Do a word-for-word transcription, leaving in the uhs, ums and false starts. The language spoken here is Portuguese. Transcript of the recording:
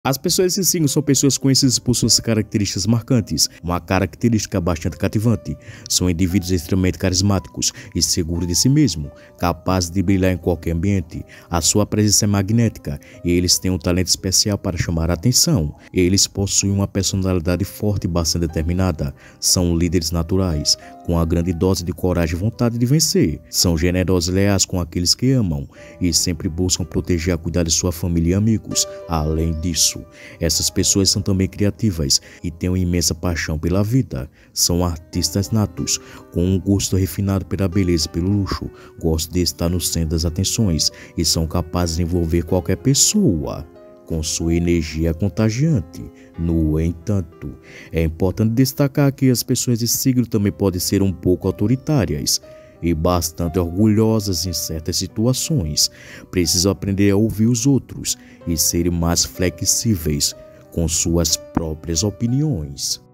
As pessoas de signo são pessoas conhecidas por suas características marcantes, uma característica bastante cativante. São indivíduos extremamente carismáticos e seguros de si mesmo, capazes de brilhar em qualquer ambiente. A sua presença é magnética e eles têm um talento especial para chamar a atenção. Eles possuem uma personalidade forte e bastante determinada. São líderes naturais, com uma grande dose de coragem e vontade de vencer. São generosos e leais com aqueles que amam e sempre buscam proteger e cuidar de sua família e amigos. Além disso, essas pessoas são também criativas e têm uma imensa paixão pela vida. São artistas natos, com um gosto refinado pela beleza e pelo luxo. Gostam de estar no centro das atenções e são capazes de envolver qualquer pessoa com sua energia contagiante. No entanto, é importante destacar que as pessoas de signo também podem ser um pouco autoritárias e bastante orgulhosas em certas situações. Precisam aprender a ouvir os outros e serem mais flexíveis com suas próprias opiniões.